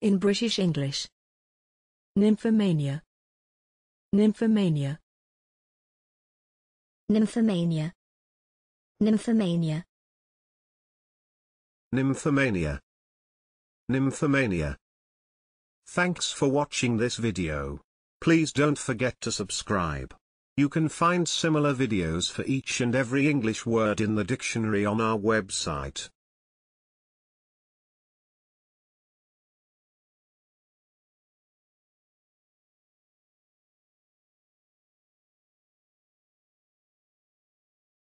In British English. Nymphomania. Nymphomania. Nymphomania. Nymphomania. Nymphomania. Nymphomania. Thanks for watching this video. Please don't forget to subscribe. You can find similar videos for each and every English word in the dictionary on our website.